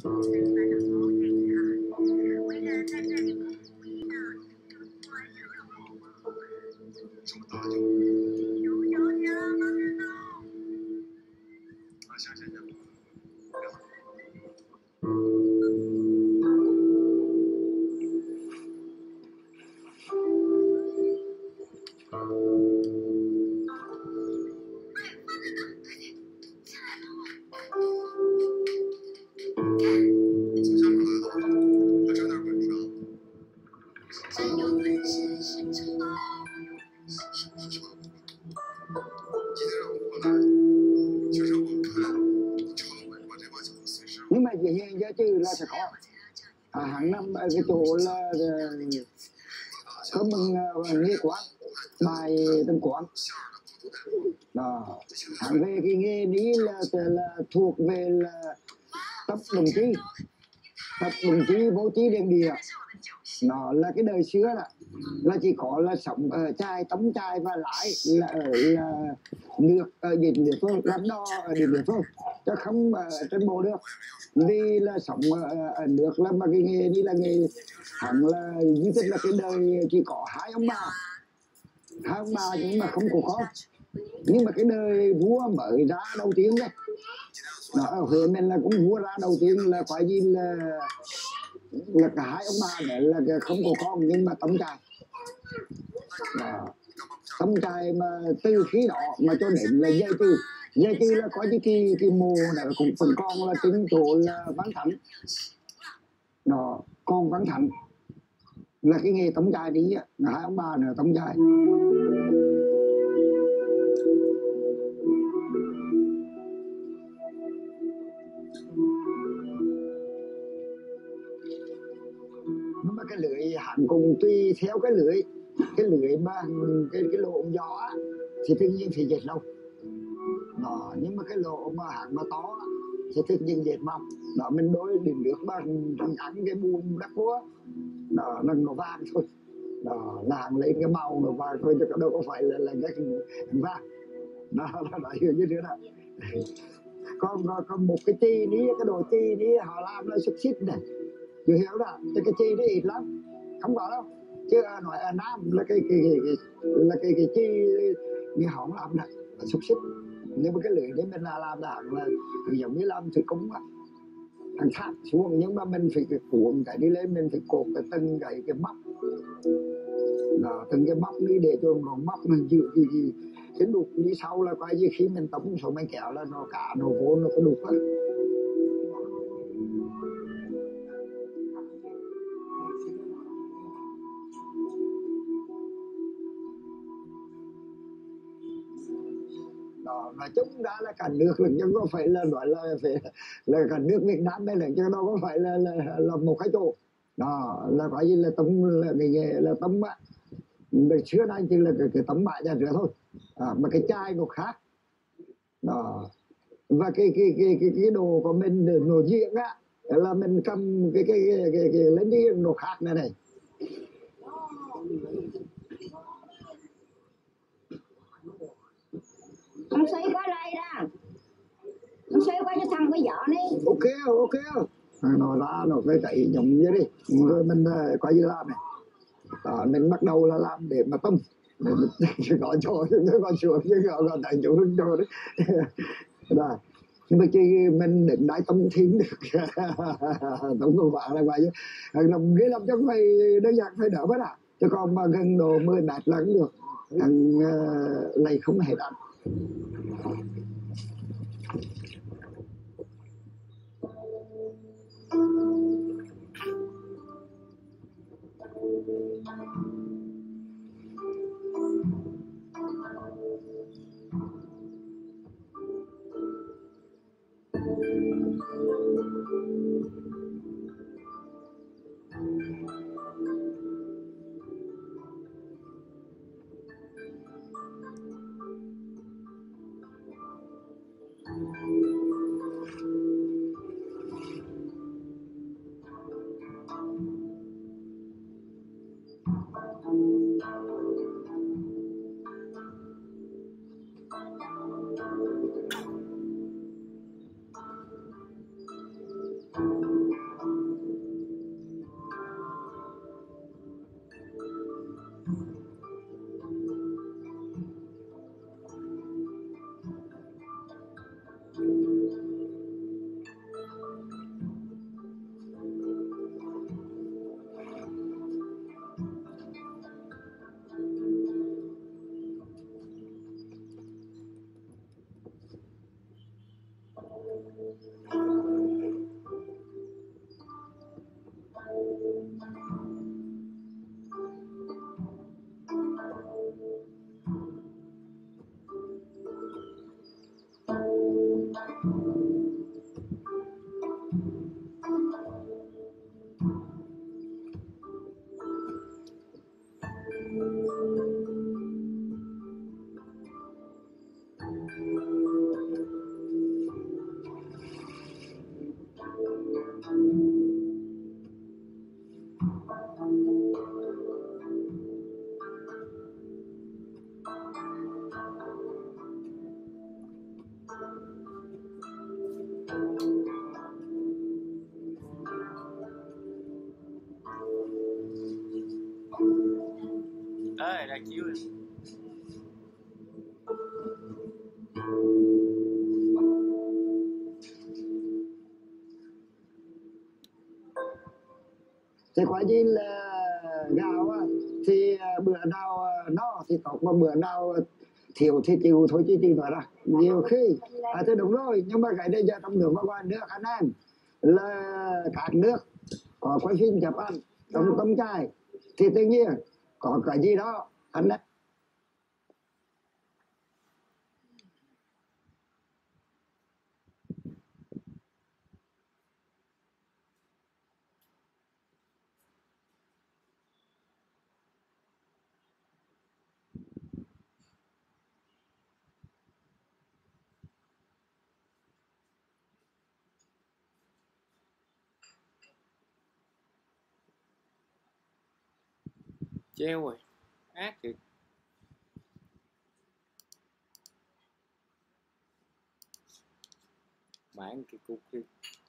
Nhưng mà dĩ nhiên giá trừ là sẽ có hàng năm ở cái chỗ là có mừng nghe quán bài tân quán đó. Hàng về cái nghề ní là thuộc về là tập đồng chí bố trí đèn địa. Nó là cái đời xưa là chỉ có là sống ở chai tống chai và lái là ở là nước ở địa phương, làm đo ở địa phương chứ không ở trên bộ được, vì là sống ở nước là mà cái nghề đi là nghề hẳn là như thế, là cái đời chỉ có hai ông bà nhưng mà không có con. Nhưng mà cái đời vua mới ra đầu tiên đấy, nó ở Huế mình là cũng vua ra đầu tiên là phải gì là cả hai ông bà đấy là không có con nhưng mà tống trai. Tống trai mà từ khi đó mà cho đến là dây trừ là có cái mùa này cũng phần con là chính chỗ là Văn Thạnh đó, con Văn Thạnh là cái nghề tống trai đi á, hai ông bà nữa tống trai. Nhưng mà cái lưới hắn cũng tùy theo cái lưới mà cái lỗ gió thì tự nhiên thì dệt đâu đó, nhưng mà cái lỗ mà hắn mà to thì tự nhiên dệt mỏng đó. Mình đối đỉnh nước mà ăn cái buông đất vua đó nó vàng thôi đó, nàng lấy cái màu nó vàng thôi chứ đâu có phải là cái vàng đó, nó hiểu như thế nào. Còn một cái chi ní, cái đồ chi ní họ làm nó xúc xích này, chưa hiểu đó, chứ cái chi nó ít lắm, không có đâu. Chứ nói ở Nam là cái chi như họ không làm được là xúc xích. Nhưng mà cái lưỡi đấy mình là làm được là giống như làm thủy cung á, thằng thắt xuống, nhưng mà mình phải cuộn cái đi lên, mình phải cột cái từng cái bắp đó, từng cái bắp đi để cho nó bắp nó giữ cái đục đi sau là coi như khi mình tống số mình kéo là nó cả nó vô nó có đục á. Đó, nói chung ra là cả nước là chứ có phải là nói là phải là cả nước Việt Nam đây là chứ đâu có phải là một cái chỗ đó, là coi như là tống là cái nghề là tống á. Đời xưa nay chỉ là cái tấm bãi nhà rửa thôi mà cái chai nó khác đó. Và cái đồ của mình để nổi diện á là mình cầm cái lên đi nó khác này này. Con xoay qua đây đó, con xoay qua cho thằng cái vợ này. Ok nó ra nó cái giống như đi rồi mình coi như làm này đó, mình bắt đầu là làm để mà tông để mình gọi cho chứ còn xuống chứ gọi tại chỗ hưng cho đấy đó. Nhưng mà chỉ mình định đại tông thiên được tông của bạn là vậy chứ làm ghế làm cho phải đơn giản phải đỡ hết chứ còn mà gần độ 10 mét là cũng được, thằng này không hề ăn. Ơi, đang chiếu. Thì quả nhiên là gạo á, thì bữa nào no thì tốt, mà bữa nào thiếu thì chịu thôi, chứ chịu nói ra nhiều khi thì đúng rồi. Nhưng mà cái đây giờ trong nước và ngoài nước anh em là các nước có quay phim Nhật Bản trong tấm chai thì tự nhiên có cái gì đó anh em Treo rồi, ác thiệt. Bạn cái cục kia